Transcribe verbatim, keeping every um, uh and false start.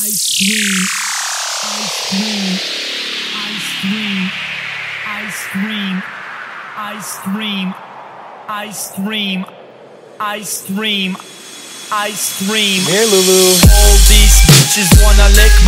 Ice cream, ice cream, ice cream, ice cream, ice cream, ice cream, ice cream, ice cream. Here, Lulu. All these bitches wanna lick